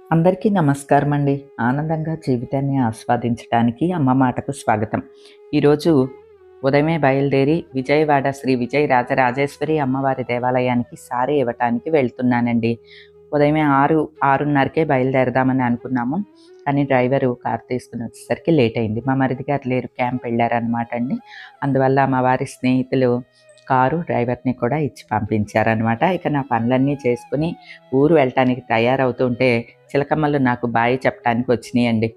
అందరికీ నమస్కారం అండి. ఆనందంగా జీవితాన్ని ఆస్వాదించడానికి అమ్మ మాటకు స్వాగతం. ఈరోజు ఉదయమే బయలుదేరి విజయవాడ శ్రీ విజయ రాజరాజేశ్వరి అమ్మవారి దేవాలయానికి సారీ ఇవ్వటానికి వెళ్తున్నానండి. ఉదయమే 6:30కే బయలుదేరదామని అనుకున్నాము. కానీ డ్రైవరు కారు తీసుకుని వచ్చేసరికి లేట్ అయింది. మా మరిది గారు లేరు, క్యాంప్ వెళ్ళారనమాట అండి. అందువల్ల మా వారి స్నేహితులు కారు డ్రైవర్ని కూడా ఇచ్చి పంపించారనమాట. ఇక నా పనులన్నీ చేసుకుని ఊరు వెళ్ళటానికి తయారవుతుంటే చిలకమ్మలు నాకు బాయ్ చెప్పడానికి వచ్చినాయండి.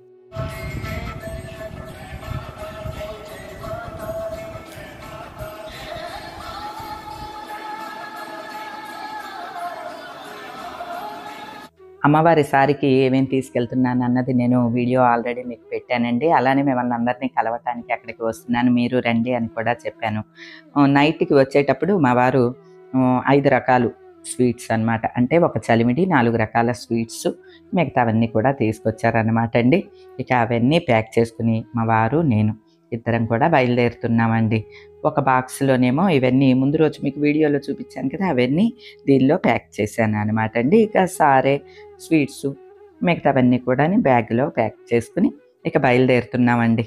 అమ్మవారి సారికి ఏమేమి తీసుకెళ్తున్నాను అన్నది నేను వీడియో ఆల్రెడీ మీకు పెట్టానండి. అలానే మిమ్మల్ని అందరినీ కలవటానికి అక్కడికి వస్తున్నాను, మీరు రండి అని కూడా చెప్పాను. నైట్కి వచ్చేటప్పుడు మా వారు 5 రకాలు స్వీట్స్ అనమాట. అంటే ఒక చలిమిడి, 4 రకాల స్వీట్స్, మిగతావన్నీ కూడా తీసుకొచ్చారనమాట అండి. ఇక అవన్నీ ప్యాక్ చేసుకుని మా వారు నేను ఇద్దరం కూడా బయలుదేరుతున్నామండి. ఒక బాక్స్లోనేమో ఇవన్నీ ముందు రోజు మీకు వీడియోలో చూపించాను కదా, అవన్నీ దీనిలో ప్యాక్ చేశాను అనమాట అండి. ఇక సారే, స్వీట్స్, మిగతావన్నీ కూడా బ్యాగ్లో ప్యాక్ చేసుకుని ఇక బయలుదేరుతున్నామండి.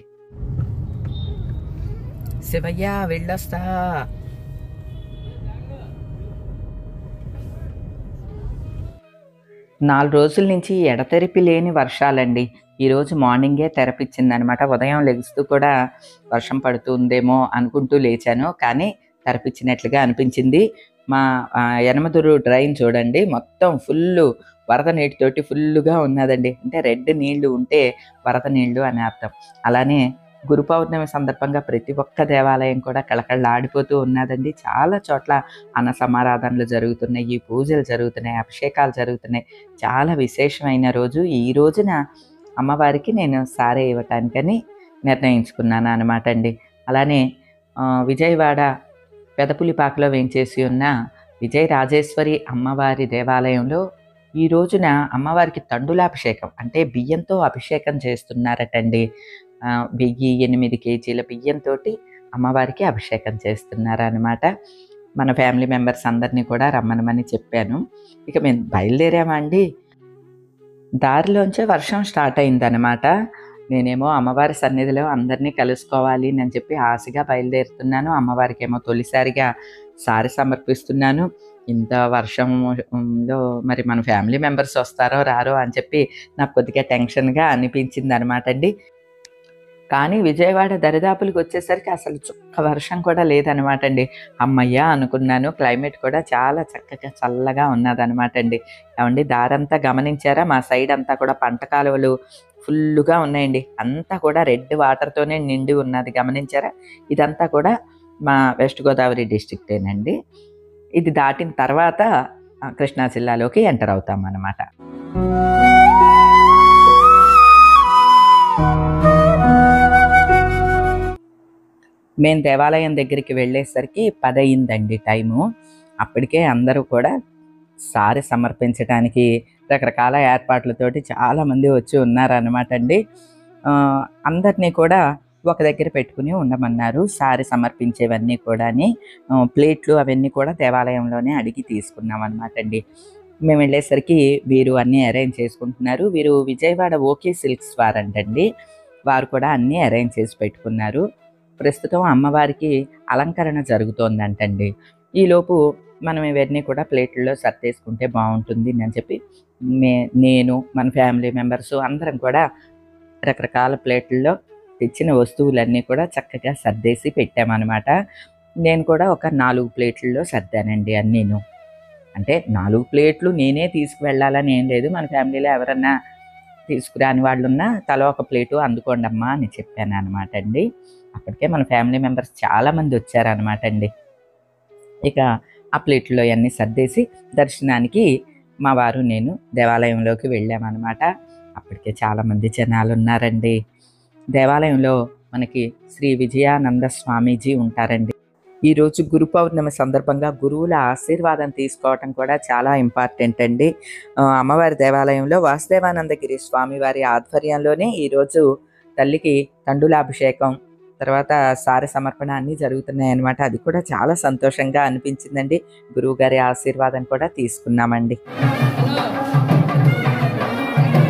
శివయ్య వెళ్ళొస్తా. నాలుగు రోజుల నుంచి ఎడతెరిపి లేని వర్షాలండి. ఈరోజు మార్నింగే తెరపిచ్చిందనమాట. ఉదయం లెగుస్తూ కూడా వర్షం పడుతుందేమో అనుకుంటూ లేచాను, కానీ తెరపిచ్చినట్లుగా అనిపించింది. మా యనమదురు డ్రైన్ చూడండి, మొత్తం ఫుల్లు వరద నీటితోటి ఫుల్లుగా ఉన్నదండి. అంటే రెడ్ నీళ్లు ఉంటే వరద నీళ్లు అని అర్థం. అలానే గురు పౌర్ణమి సందర్భంగా ప్రతి ఒక్క దేవాలయం కూడా కళకళలాడిపోతూ ఉన్నదండి. చాలా చోట్ల అన్న సమారాధనలు జరుగుతున్నాయి, పూజలు జరుగుతున్నాయి, అభిషేకాలు జరుగుతున్నాయి. చాలా విశేషమైన రోజు. ఈ రోజున అమ్మవారికి నేను సారే ఇవ్వటానికని నిర్ణయించుకున్నాను అనమాట అండి. అలానే విజయవాడ పెదపులిపాకలో వేంచేసి ఉన్న విజయ రాజేశ్వరి అమ్మవారి దేవాలయంలో ఈ రోజున అమ్మవారికి తండులాభిషేకం, అంటే బియ్యంతో అభిషేకం చేస్తున్నారటండి. 8 కేజీల బియ్యంతో అమ్మవారికి అభిషేకం చేస్తున్నారనమాట. మన ఫ్యామిలీ మెంబర్స్ అందరినీ కూడా రమ్మనమని చెప్పాను. ఇక మేము బయలుదేరామండి. దారిలోంచే వర్షం స్టార్ట్ అయిందనమాట. నేనేమో అమ్మవారి సన్నిధిలో అందరినీ కలుసుకోవాలి అని చెప్పి ఆశగా బయలుదేరుతున్నాను. అమ్మవారికి ఏమో తొలిసారిగా సారి సమర్పిస్తున్నాను. ఇంత వర్షంలో మరి మన ఫ్యామిలీ మెంబర్స్ వస్తారో రారో అని చెప్పి నాకు కొద్దిగా టెన్షన్గా అనిపించింది అనమాట అండి. కానీ విజయవాడ దరిదాపులకు వచ్చేసరికి అసలు చుక్క వర్షం కూడా లేదనమాట అండి. అమ్మయ్య అనుకున్నాను. క్లైమేట్ కూడా చాలా చక్కగా చల్లగా ఉన్నదనమాట అండి. ఏమండి, దారంతా గమనించారా? మా సైడ్ అంతా కూడా పంట కాలువలు ఫుల్లుగా ఉన్నాయండి. అంతా కూడా రెడ్ వాటర్తోనే నిండి ఉన్నది, గమనించారా? ఇదంతా కూడా మా వెస్ట్ గోదావరి డిస్ట్రిక్టేనండి. ఇది దాటిన తర్వాత కృష్ణా జిల్లాలోకి ఎంటర్ అవుతాం అన్నమాట. మేము దేవాలయం దగ్గరికి వెళ్ళేసరికి 10 అయిందండి టైము. అప్పటికే అందరూ కూడా సారి సమర్పించడానికి రకరకాల ఏర్పాట్లతోటి చాలామంది వచ్చి ఉన్నారనమాట అండి. అందరినీ కూడా ఒక దగ్గర పెట్టుకుని ఉండమన్నారు. సారి సమర్పించేవన్నీ కూడా ప్లేట్లు అవన్నీ కూడా దేవాలయంలోనే అడిగి తీసుకున్నాం అనమాట అండి. మేము వెళ్ళేసరికి వీరు అన్నీ అరేంజ్ చేసుకుంటున్నారు. వీరు విజయవాడ ఓకే సిల్క్స్ వారంటండి. వారు కూడా అన్నీ అరేంజ్ చేసి పెట్టుకున్నారు. ప్రస్తుతం అమ్మవారికి అలంకరణ జరుగుతోందంటండి. ఈలోపు మనం ఇవన్నీ కూడా ప్లేట్లలో సర్దేసుకుంటే బాగుంటుంది అని చెప్పి నేను మన ఫ్యామిలీ మెంబర్స్ అందరం కూడా రకరకాల ప్లేట్లలో తెచ్చిన వస్తువులన్నీ కూడా చక్కగా సర్దేసి పెట్టామన్నమాట. నేను కూడా ఒక 4 ప్లేట్లలో సర్దానండి అన్నీను. అంటే 4 ప్లేట్లు నేనే తీసుకువెళ్ళాలని ఏం లేదు. మన ఫ్యామిలీలో ఎవరన్నా తీసుకురాని వాళ్ళు ఉన్నా తల ఒక ప్లేటు అందుకోండి అమ్మా అని చెప్పాను అనమాట అండి. అప్పటికే మన ఫ్యామిలీ మెంబర్స్ చాలామంది వచ్చారనమాట అండి. ఇక ఆ ప్లేట్లో అన్నీ సర్దేసి దర్శనానికి మా వారు నేను దేవాలయంలోకి వెళ్ళామన్నమాట. అప్పటికే చాలామంది జనాలు ఉన్నారండి. దేవాలయంలో మనకి శ్రీ విజయానంద స్వామీజీ ఉంటారండి. ఈరోజు గురు పౌర్ణమి సందర్భంగా గురువుల ఆశీర్వాదం తీసుకోవటం కూడా చాలా ఇంపార్టెంట్ అండి. అమ్మవారి దేవాలయంలో వాసుదేవానందగిరి స్వామివారి ఆధ్వర్యంలోనే ఈరోజు తల్లికి తండులాభిషేకం, తర్వాత సారి సమర్పణ అన్నీ జరుగుతున్నాయి అన్నమాట. అది కూడా చాలా సంతోషంగా అనిపించిందండి. గురువు గారి ఆశీర్వాదం కూడా తీసుకున్నామండి.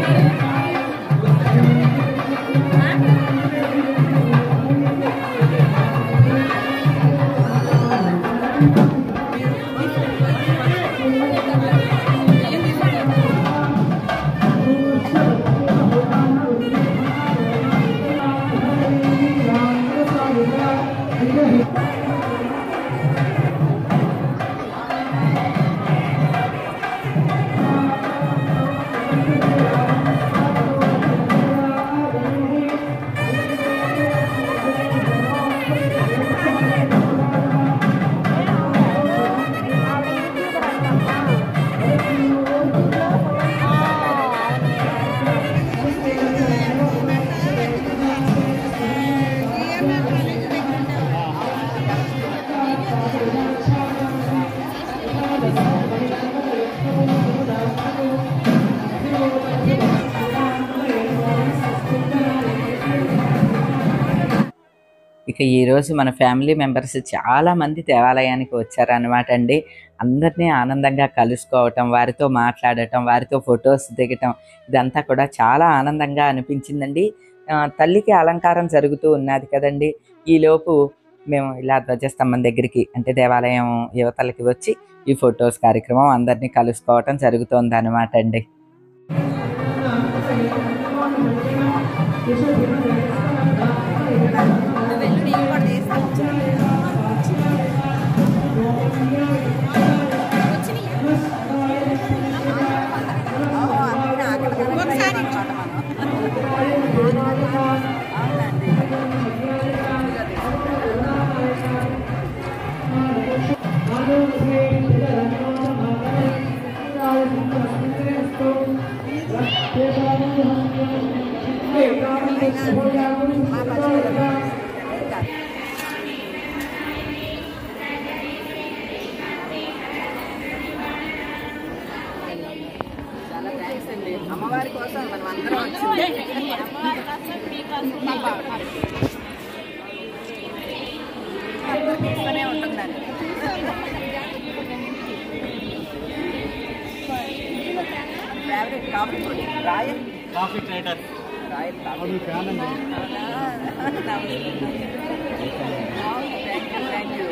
ఇక ఈరోజు మన ఫ్యామిలీ మెంబర్స్ చాలామంది దేవాలయానికి వచ్చారనమాట అండి. అందరినీ ఆనందంగా కలుసుకోవటం, వారితో మాట్లాడటం, వారితో ఫొటోస్ దిగటం ఇదంతా కూడా చాలా ఆనందంగా అనిపించిందండి. తల్లికి అలంకారం జరుగుతూ ఉన్నది కదండి. ఈలోపు మేము ఇలా ధ్వజస్తంభం దగ్గరికి అంటే దేవాలయం యువతలకి వచ్చి ఈ ఫొటోస్ కార్యక్రమం అందరినీ కలుసుకోవటం జరుగుతోందనమాట అండి. అమ్మవారి కోసం మనం అందరం వచ్చింది. ఉంటుందండి. ఫేవరెట్ కాఫీ పొడి royal coffee trader. Royal coffee fan అండి. Thank you.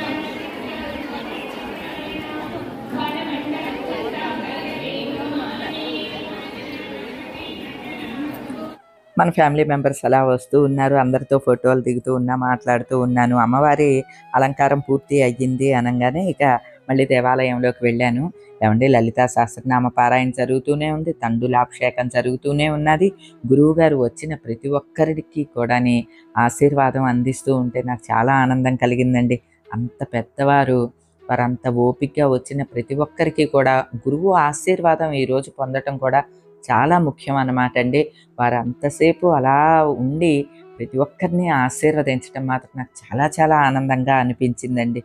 మన ఫ్యామిలీ మెంబర్స్ అలా వస్తూ ఉన్నారు. అందరితో ఫోటోలు దిగుతూ ఉన్నా, మాట్లాడుతూ ఉన్నాను. అమ్మవారి అలంకారం పూర్తి అయ్యింది అనగానే ఇక మళ్ళీ దేవాలయంలోకి వెళ్ళాను. ఏమంటే లలితా సహస్రనామ పారాయణ జరుగుతూనే ఉంది, తండులాభిషేకం జరుగుతూనే ఉన్నది. గురువుగారు వచ్చిన ప్రతి ఒక్కరికి కూడా ఆశీర్వాదం అందిస్తూ ఉంటే నాకు చాలా ఆనందం కలిగిందండి. అంత పెద్దవారు, వారంత ఓపికగా వచ్చిన ప్రతి ఒక్కరికి కూడా గురువు ఆశీర్వాదం ఈరోజు పొందటం కూడా చాలా ముఖ్యం అన్నమాట అండి. వారు అంతసేపు అలా ఉండి ప్రతి ఒక్కరిని ఆశీర్వదించడం మాత్రం నాకు చాలా చాలా ఆనందంగా అనిపించిందండి.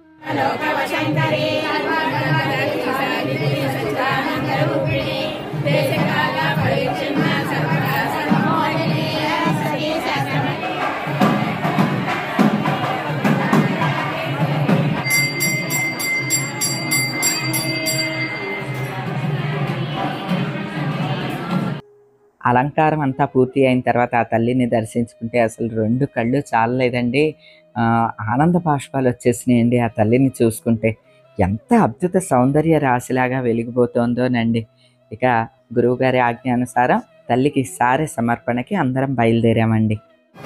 అలంకారం అంతా పూర్తి అయిన తర్వాత ఆ తల్లిని దర్శించుకుంటే అసలు 2 కళ్ళు చాలలేదండి. ఆనంద బాష్పాలు వచ్చేసినాయండి ఆ తల్లిని చూసుకుంటే. ఎంత అద్భుత సౌందర్య రాశిలాగా వెలిగిపోతోందోనండి. ఇక గురువుగారి ఆజ్ఞానుసారం తల్లికి సారె సమర్పణకి అందరం బయలుదేరామండి.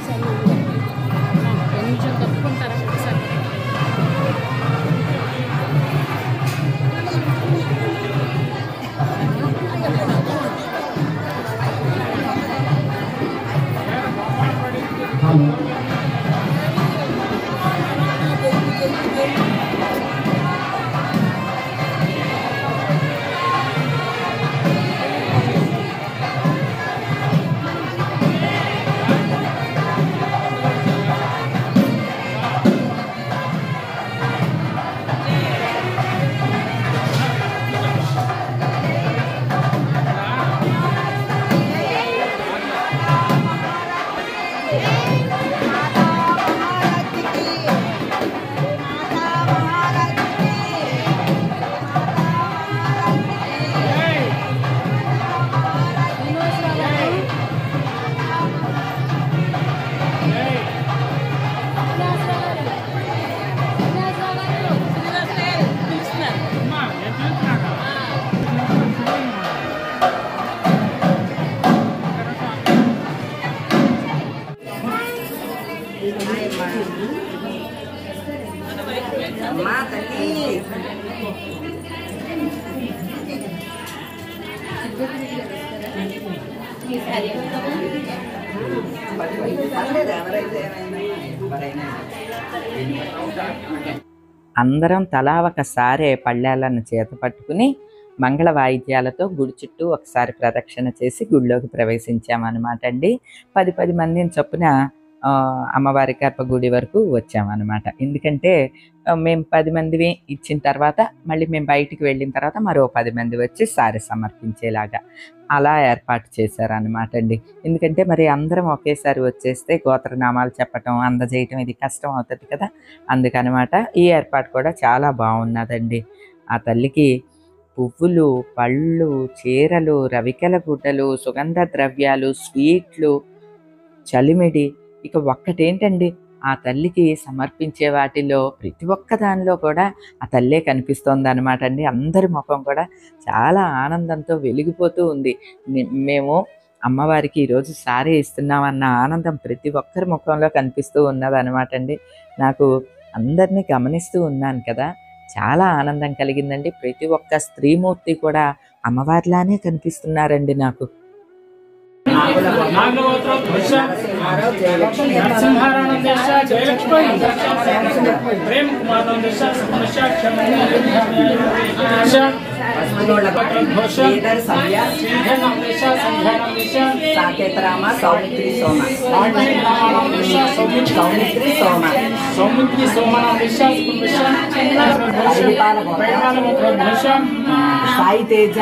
అందరం తలా ఒకసారి పళ్ళాలను చేత పట్టుకుని మంగళ వాయిద్యాలతో గుడి చుట్టూ ఒకసారి ప్రదక్షిణ చేసి గుడిలోకి ప్రవేశించామన్నమాట అండి. 10 మందిని చొప్పున అమ్మవారి గర్భగుడి వరకు వచ్చామన్నమాట. ఎందుకంటే మేము 10 మందివి ఇచ్చిన తర్వాత మళ్ళీ మేము బయటికి వెళ్ళిన తర్వాత మరో 10 మంది వచ్చి సారె సమర్పించేలాగా అలా ఏర్పాటు చేశారనమాట అండి. ఎందుకంటే మరి అందరం ఒకేసారి వచ్చేస్తే గోత్రనామాలు చెప్పటం, అందజేయటం ఇది కష్టం అవుతుంది కదా, అందుకనమాట. ఈ ఏర్పాటు కూడా చాలా బాగున్నదండి. ఆ తల్లికి పువ్వులు, పళ్ళు, చీరలు, రవికెల గుడ్డలు, సుగంధ ద్రవ్యాలు, స్వీట్లు, చలిమిడి, ఇక ఒక్కటేంటండి, ఆ తల్లికి సమర్పించే వాటిలో ప్రతి ఒక్క దానిలో కూడా ఆ తల్లే కనిపిస్తోందనమాట అండి. అందరి ముఖం కూడా చాలా ఆనందంతో వెలిగిపోతూ ఉంది. మేము అమ్మవారికి ఈరోజు సారీ ఇస్తున్నామన్న ఆనందం ప్రతి ఒక్కరి ముఖంలో కనిపిస్తూ ఉన్నదనమాట అండి. నాకు అందరినీ గమనిస్తూ ఉన్నాను కదా, చాలా ఆనందం కలిగిందండి. ప్రతి ఒక్క స్త్రీమూర్తి కూడా అమ్మవారిలానే కనిపిస్తున్నారండి నాకు. సాయి తేజ,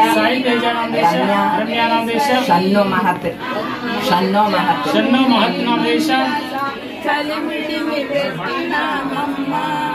షన్నో మహత్, షన్నో మహత్, షన్నో మహత్ నామేశ చలిమిడి మిరతినామమ్మ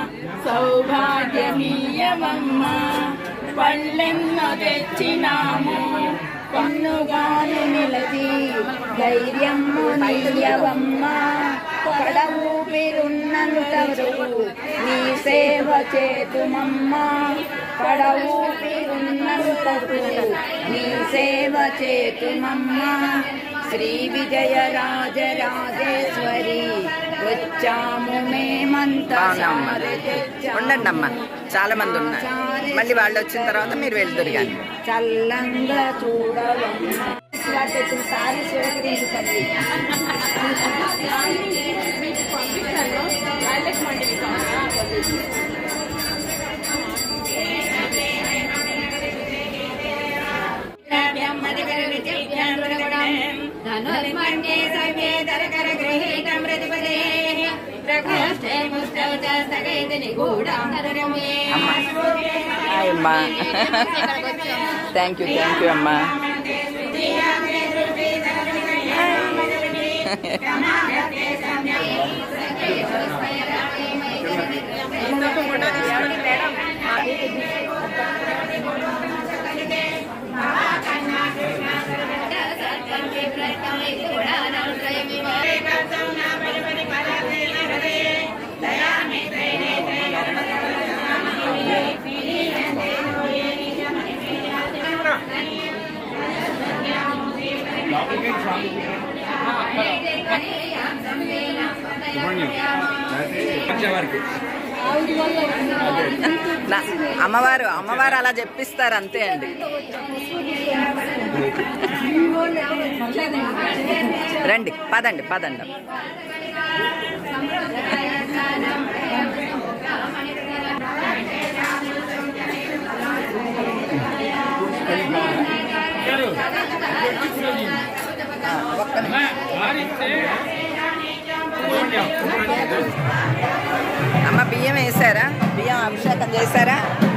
సౌభాగ్యమీయమమ్మ పళ్ళెన్నో తెచ్చినాము పన్నుగాను నిలది ధైర్యము నీయవమ్మ పడ ఊపిరున్నంతవరకు నీ సేవ చేతుమమ్మ పడ ఊపిరున్నంతవరకు నీ సేవ చేతుమమ్మ శ్రీ విజయ రాజరాజేశ్వరి వచ్చాము మేమంతా. ఉండండి అమ్మ, చాలా మంది ఉన్నారు, మళ్ళీ వాళ్ళు వచ్చిన తర్వాత మీరు వెళ్తురు కానీ. చల్లంగా చూడవమ్మ సారి స్వీకరించుతుంది. అమ్మా థ్యాంక్ యూ అమ్మా. అమ్మవారు అలా చెప్పిస్తారు అంతే అండి. రండి, పదండి. అమ్మ బియ్యం వేసారా? బియ్యం అభిషేకం చేశారా?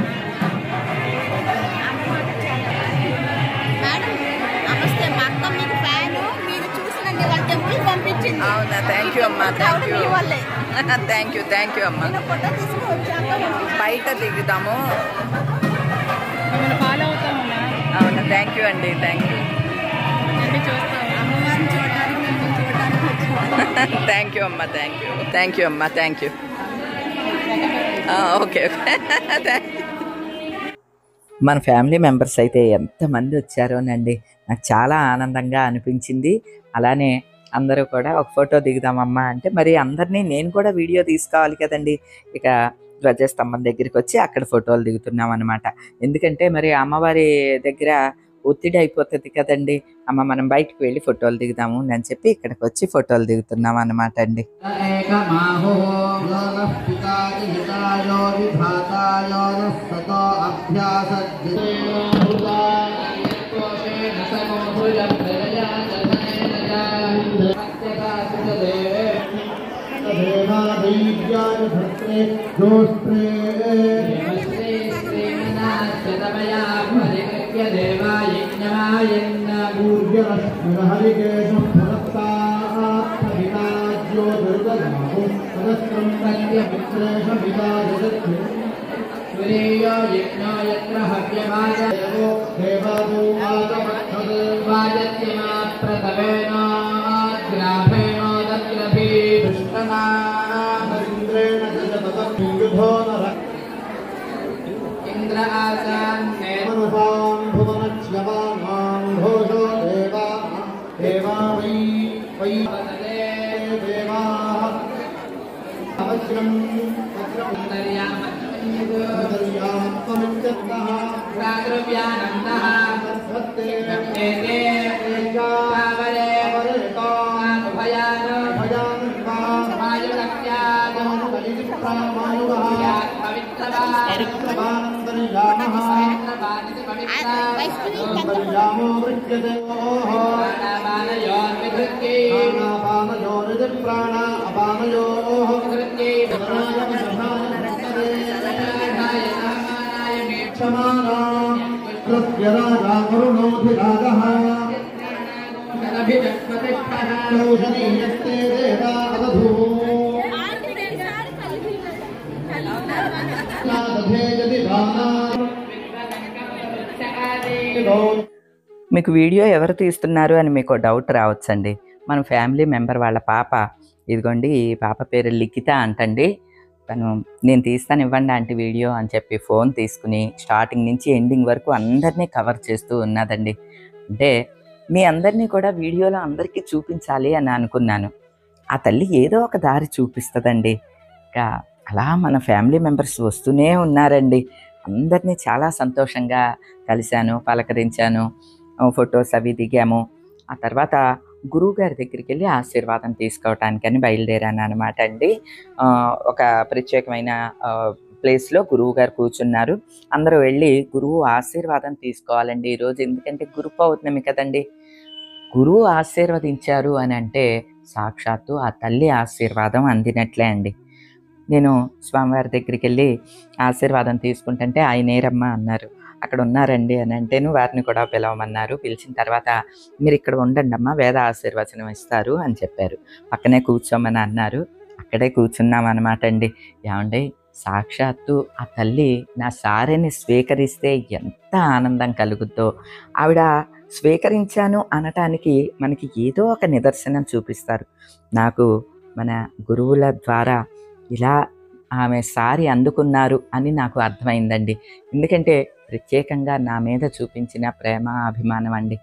అవునా, థ్యాంక్ యూ అమ్మా, థ్యాంక్ యూ అమ్మా. బయట దిగుదాము. అవునా, థ్యాంక్ యూ అండి, థ్యాంక్ యూ అమ్మా, థ్యాంక్ యూ. ఓకే. మన ఫ్యామిలీ మెంబర్స్ అయితే ఎంతమంది వచ్చారోనండి, నాకు చాలా ఆనందంగా అనిపించింది. అలానే అందరూ కూడా ఒక ఫోటో దిగుదామమ్మా అంటే మరి అందరినీ నేను కూడా వీడియో తీసుకోవాలి కదండి. ఇక ధ్వజస్తంభం దగ్గరికి వచ్చి అక్కడ ఫోటోలు దిగుతున్నాం అనమాట. ఎందుకంటే మరి అమ్మవారి దగ్గర ఒత్తిడి అయిపోతుంది కదండి. అమ్మ మనం బయటకు వెళ్ళి ఫోటోలు దిగుదాము అని చెప్పి ఇక్కడికి వచ్చి ఫోటోలు దిగుతున్నాం అనమాట అండి. దేవాదైవ్యాయ భద్రే జోస్త్రే హరికేశం భరతాజ్యో దుర్గమాహు సదస్రం ఇంద్ర ఆసాన్ ప్రాణ అపానయో మీకు వీడియో ఎవరు తీస్తున్నారు అని మీకు డౌట్ రావచ్చండి. మన ఫ్యామిలీ మెంబర్ వాళ్ళ పాప, ఇదిగోండి ఈ పాప పేరు లిఖిత అంటండి. తను నేను తీస్తాను ఇవ్వండి ఆంటీ వీడియో అని చెప్పి ఫోన్ తీసుకుని స్టార్టింగ్ నుంచి ఎండింగ్ వరకు అందరినీ కవర్ చేస్తూ ఉన్నదండి. అంటే మీ అందరినీ కూడా వీడియోలో అందరికీ చూపించాలి అని అనుకున్నాను. ఆ తల్లి ఏదో ఒక దారి చూపిస్తుందండి. ఇంకా అలా మన ఫ్యామిలీ మెంబర్స్ వస్తూనే ఉన్నారండి. అందరినీ చాలా సంతోషంగా కలిశాను, పలకరించాను, ఫొటోస్ అవి దిగాము. ఆ తర్వాత గురువుగారి దగ్గరికి వెళ్ళి ఆశీర్వాదం తీసుకోవటానికని బయలుదేరాను అనమాట అండి. ఒక ప్రత్యేకమైన ప్లేస్లో గురువు గారు కూర్చున్నారు. అందరూ వెళ్ళి గురువు ఆశీర్వాదం తీసుకోవాలండి ఈరోజు. ఎందుకంటే గురు పౌర్ణమి కదండి. గురువు ఆశీర్వదించారు అని అంటే సాక్షాత్తు ఆ తల్లి ఆశీర్వాదం అందినట్లే అండి. నేను స్వామివారి దగ్గరికి వెళ్ళి ఆశీర్వాదం తీసుకుంటుంటే ఆయనేరమ్మ అన్నారు. అక్కడ ఉన్నారండి అని అంటేను వారిని కూడా పిలవమన్నారు. పిలిచిన తర్వాత మీరు ఇక్కడ ఉండండి అమ్మ, వేద ఆశీర్వచనం ఇస్తారు అని చెప్పారు. పక్కనే కూర్చోమని అన్నారు. అక్కడే కూర్చున్నాం అనమాట అండి. ఏమండి, సాక్షాత్తు ఆ తల్లి నా సారెని స్వీకరిస్తే ఎంత ఆనందం కలుగుద్దో. ఆవిడ స్వీకరించాను అనటానికి మనకి ఏదో ఒక నిదర్శనం చూపిస్తారు. నాకు మన గురువుల ద్వారా ఇలా ఆమె సారి అందుకున్నారు అని నాకు అర్థమైందండి. ఎందుకంటే ప్రత్యేకంగా నా మీద చూపించిన ప్రేమ అభిమానం అండి.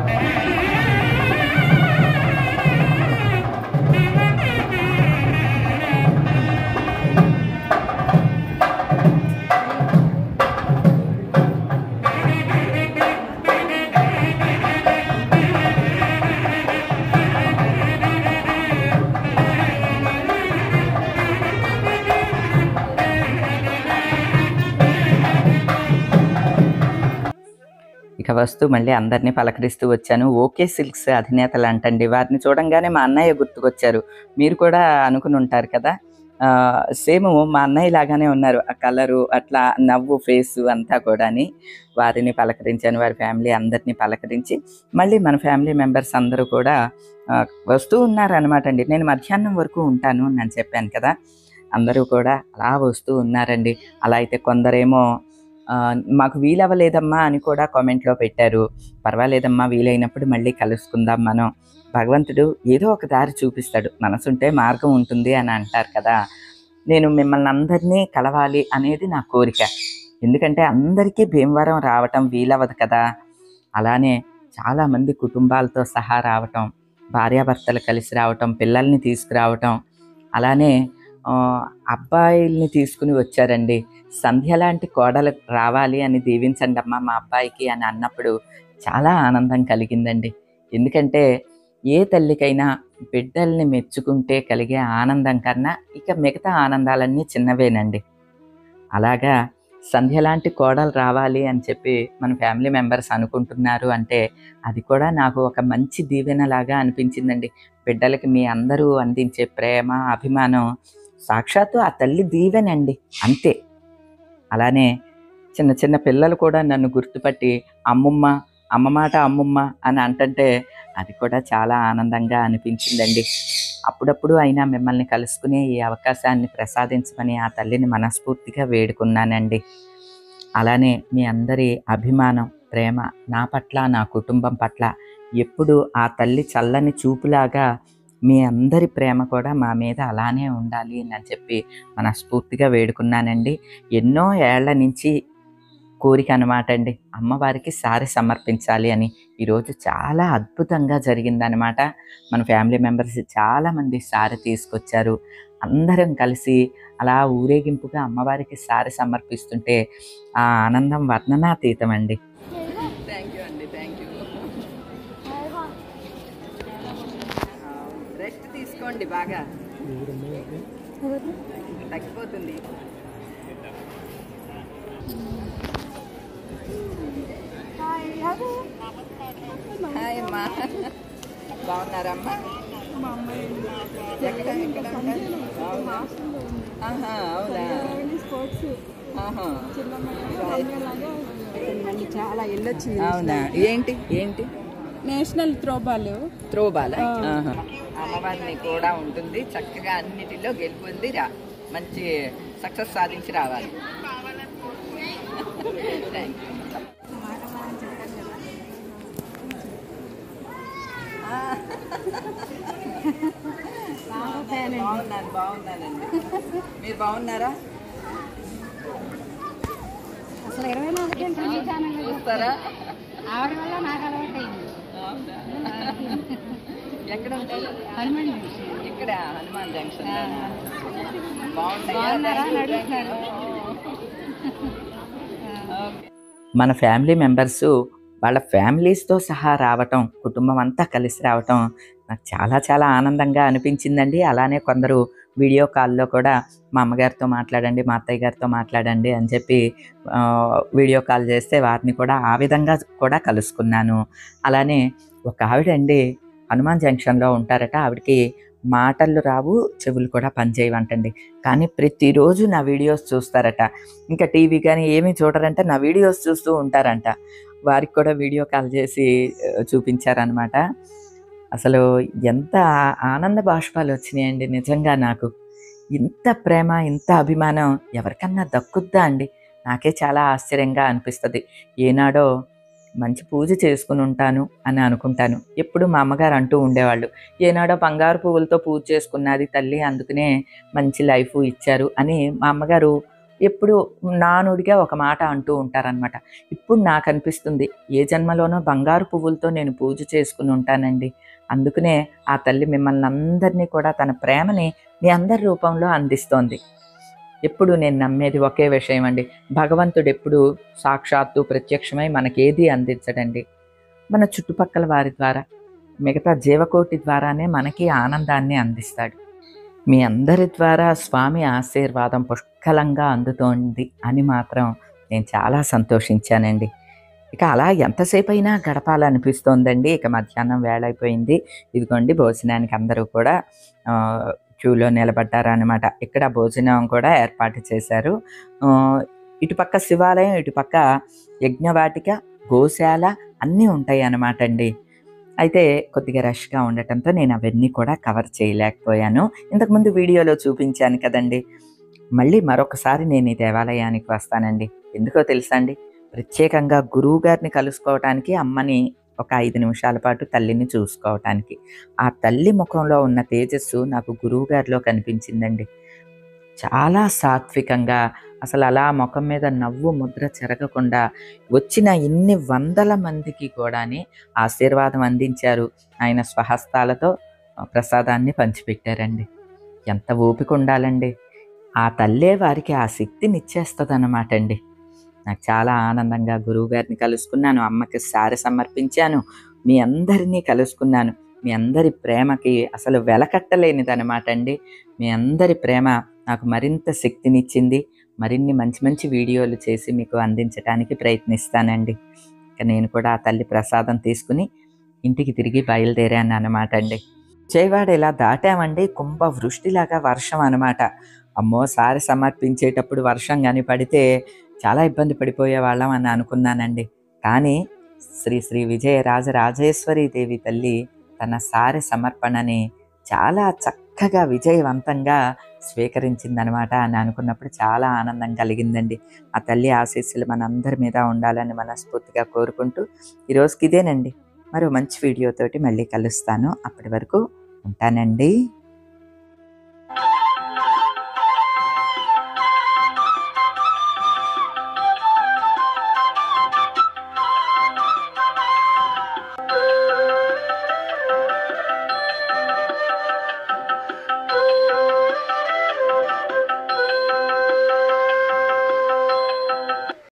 ఇక వస్తూ మళ్ళీ అందరినీ పలకరిస్తూ వచ్చాను. ఓకే సిల్క్స్ అధినేతలు అంటండి. వారిని చూడంగానే మా అన్నయ్య గుర్తుకొచ్చారు. మీరు కూడా అనుకుని ఉంటారు కదా, సేమ్ మా అన్నయ్య లాగానే ఉన్నారు. ఆ కలరు, అట్లా నవ్వు, ఫేసు అంతా కూడాని. వారిని పలకరించాను, వారి ఫ్యామిలీ అందరినీ పలకరించి మళ్ళీ మన ఫ్యామిలీ మెంబర్స్ అందరూ కూడా వస్తూ ఉన్నారు అనమాట అండి. నేను మధ్యాహ్నం వరకు ఉంటాను అని చెప్పాను కదా, అందరూ కూడా అలా వస్తూ ఉన్నారండి. అలా అయితే కొందరేమో మాకు వీలవ్వలేదమ్మా అని కూడా కామెంట్లో పెట్టారు. పర్వాలేదమ్మా, వీలైనప్పుడు మళ్ళీ కలుసుకుందాం మనం. భగవంతుడు ఏదో ఒక దారి చూపిస్తాడు, మనసుంటే మార్గం ఉంటుంది అని అంటారు కదా. నేను మిమ్మల్ని అందరినీ కలవాలి అనేది నా కోరిక. ఎందుకంటే అందరికీ భీమవరం రావటం వీలవ్వదు కదా. అలానే చాలామంది కుటుంబాలతో సహా రావటం, భార్యాభర్తలు కలిసి రావటం, పిల్లల్ని తీసుకురావటం, అలానే అబ్బాయిల్ని తీసుకుని వచ్చారండి. సంధ్య లాంటి కోడలు రావాలి అని దీవించండి అమ్మా మా అబ్బాయికి అని అన్నప్పుడు చాలా ఆనందం కలిగిందండి. ఎందుకంటే ఏ తల్లికైనా బిడ్డల్ని మెచ్చుకుంటే కలిగే ఆనందం కన్నా ఇక మిగతా ఆనందాలన్నీ చిన్నవేనండి. అలాగా సంధ్య లాంటి కోడలు రావాలి అని చెప్పి మన ఫ్యామిలీ మెంబర్స్ అనుకుంటున్నారు అంటే అది కూడా నాకు ఒక మంచి దీవెనలాగా అనిపించిందండి. బిడ్డలకి మీ అందరూ అందించే ప్రేమ, అభిమానం సాక్షాత్తు ఆ తల్లి దీవెనండి, అంతే. అలానే చిన్న చిన్న పిల్లలు కూడా నన్ను గుర్తుపట్టి అమ్మమ్మ, అమ్మ మాట అమ్మమ్మ అని అంటుంటే అది కూడా చాలా ఆనందంగా అనిపించిందండి. అప్పుడప్పుడు అయినా మిమ్మల్ని కలుసుకునే ఈ అవకాశాన్ని ప్రసాదించమని ఆ తల్లిని మనస్ఫూర్తిగా వేడుకున్నానండి. అలానే మీ అందరి అభిమానం, ప్రేమ నా పట్ల, నా కుటుంబం పట్ల ఎప్పుడు ఆ తల్లి చల్లని చూపులాగా మీ అందరి ప్రేమ కూడా మా మీద అలానే ఉండాలి అని చెప్పి మనస్ఫూర్తిగా వేడుకున్నానండి. ఎన్నో ఏళ్ల నుంచి కోరిక అనమాట అండి, అమ్మవారికి సారీ సమర్పించాలి అని. ఈరోజు చాలా అద్భుతంగా జరిగిందనమాట. మన ఫ్యామిలీ మెంబర్స్ చాలామంది సారీ తీసుకొచ్చారు. అందరం కలిసి అలా ఊరేగింపుగా అమ్మవారికి సారీ సమర్పిస్తుంటే ఆ ఆనందం వర్ణనాతీతం అండి. థ్యాంక్ యూ అండి, థ్యాంక్ యూ. రెస్ట్ తీసుకోండి, బాగా తగ్గిపోతుంది. హాయ్ అమ్మా, బాగున్నారమ్మా? ఎక్కడ ఎక్కడ అవునా? అవునా? చాలా వెళ్ళొచ్చింది. అవునా? ఏంటి ఏంటి నేషనల్ త్రోబాల్. అమ్మవారిని కూడా ఉంటుంది, చక్కగా అన్నిటిలో గెలుపొంది మంచి సక్సెస్ సాధించి రావాలి. Thank you. బాగున్నానండి. మీరు బాగున్నారా? అసలు 24 గంటలు చూస్తారా? ఆవిడ వల్ల నాకు అలవాటైంది. ఎక్కడ ఉంటారు? హనుమాన్ ఇక్కడ హనుమాన్ జంక్షన్. బాగున్నారా? మన ఫ్యామిలీ మెంబర్స్ వాళ్ళ ఫ్యామిలీస్తో సహా రావటం, కుటుంబం అంతా కలిసి రావటం నాకు చాలా చాలా ఆనందంగా అనిపించిందండి. అలానే కొందరు వీడియో కాల్లో కూడా మా అమ్మగారితో మాట్లాడండి, మా అత్తయ్య గారితో మాట్లాడండి అని చెప్పి వీడియో కాల్ చేస్తే వారిని కూడా ఆ విధంగా కూడా కలుసుకున్నాను. అలానే ఒక ఆవిడండి హనుమాన్ జంక్షన్లో ఉంటారట. ఆవిడకి మాటలు రావు, చెవులు కూడా పనిచేయవంటండి. కానీ ప్రతిరోజు నా వీడియోస్ చూస్తారట. ఇంకా టీవీ కానీ ఏమీ చూడరంట, నా వీడియోస్ చూస్తూ ఉంటారంట. వారికి కూడా వీడియో కాల్ చేసి చూపించారనమాట. అసలు ఎంత ఆనంద బాష్పాలు వచ్చినాయండి నిజంగా. నాకు ఇంత ప్రేమ, ఇంత అభిమానం ఎవరికన్నా దక్కుద్దా అండి? నాకే చాలా ఆశ్చర్యంగా అనిపిస్తుంది. ఏనాడో మంచి పూజ చేసుకుని ఉంటాను అని అనుకుంటాను. ఎప్పుడు మా అమ్మగారు అంటూ ఉండేవాళ్ళు, ఏనాడో బంగారు పువ్వులతో పూజ చేసుకున్నది తల్లి, అందుకనే మంచి లైఫ్ ఇచ్చారు అని మా అమ్మగారు ఎప్పుడు నానుడిగా ఒక మాట అంటూ ఉంటారనమాట. ఇప్పుడు నాకు అనిపిస్తుంది, ఏ జన్మలోనో బంగారు పువ్వులతో నేను పూజ చేసుకుని ఉంటానండి. అందుకనే ఆ తల్లి మిమ్మల్ని అందరినీ కూడా తన ప్రేమని మీ అందరి రూపంలో అందిస్తోంది. ఎప్పుడు నేను నమ్మేది ఒకే విషయం అండి, భగవంతుడు ఎప్పుడు సాక్షాత్తు ప్రత్యక్షమై మనకేది అందించడండి. మన చుట్టుపక్కల వారి ద్వారా, మిగతా జీవకోటి ద్వారానే మనకి ఆనందాన్ని అందిస్తాడు. మీ అందరి ద్వారా స్వామి ఆశీర్వాదం పుష్కలంగా అందుతోంది అని మాత్రం నేను చాలా సంతోషించానండి. ఇక అలా ఎంతసేపు అయినా గడపాలనిపిస్తోందండి. ఇక మధ్యాహ్నం వేళ అయిపోయింది. ఇదిగోండి భోజనానికి అందరూ కూడా క్యూలో నిలబడ్డారనమాట. ఇక్కడ భోజనం కూడా ఏర్పాటు చేశారు. ఇటుపక్క శివాలయం, ఇటుపక్క యజ్ఞవాటిక, గోశాల అన్నీ ఉంటాయి అన్నమాట అండి. అయితే కొద్దిగా రష్గా ఉండటంతో నేను అవన్నీ కూడా కవర్ చేయలేకపోయాను. ఇంతకుముందు వీడియోలో చూపించాను కదండి. మళ్ళీ మరొకసారి నేను ఈ దేవాలయానికి వస్తానండి. ఎందుకో తెలుసా అండి, ప్రత్యేకంగా గురువు గారిని కలుసుకోవటానికి, అమ్మని ఒక 5 నిమిషాల పాటు తల్లిని చూసుకోవటానికి. ఆ తల్లి ముఖంలో ఉన్న తేజస్సు నాకు గురువు గారిలో కనిపించిందండి. చాలా సాత్వికంగా, అసలు అలా ముఖం మీద నవ్వు ముద్ర చెరగకుండా వచ్చిన ఇన్ని వందల మందికి కూడా ఆశీర్వాదం అందించారు. ఆయన స్వహస్తాలతో ప్రసాదాన్ని పంచిపెట్టారండి. ఎంత ఓపిక ఉండాలండి. ఆ తల్లే వారికి ఆ శక్తిని ఇచ్చేస్తుంది అన్నమాట అండి. నాకు చాలా ఆనందంగా గురువు గారిని కలుసుకున్నాను, అమ్మకి సారి సమర్పించాను, మీ అందరినీ కలుసుకున్నాను. మీ అందరి ప్రేమకి అసలు వెలకట్టలేనిదనమాట అండి. మీ అందరి ప్రేమ నాకు మరింత శక్తినిచ్చింది. మరిన్ని మంచి మంచి వీడియోలు చేసి మీకు అందించడానికి ప్రయత్నిస్తానండి. ఇక నేను కూడా ఆ తల్లి ప్రసాదం తీసుకుని ఇంటికి తిరిగి బయలుదేరాను అనమాట అండి. విజయవాడ ఇలా దాటామండి, కుంభ వృష్టిలాగా వర్షం అనమాట. అమ్మో, సారి సమర్పించేటప్పుడు వర్షం కానీ పడితే చాలా ఇబ్బంది పడిపోయే వాళ్ళం అని అనుకున్నానండి. కానీ శ్రీ శ్రీ విజయరాజరాజేశ్వరి దేవి తల్లి తన సారి సమర్పణని చాలా చక్కగా విజయవంతంగా స్వీకరించిందనమాట అని అనుకున్నప్పుడు చాలా ఆనందం కలిగిందండి. ఆ తల్లి ఆశీస్సులు మనందరి మీద ఉండాలని మనస్ఫూర్తిగా కోరుకుంటూ ఈరోజుకి ఇదేనండి. మరో మంచి వీడియోతోటి మళ్ళీ కలుస్తాను. అప్పటి వరకు ఉంటానండి.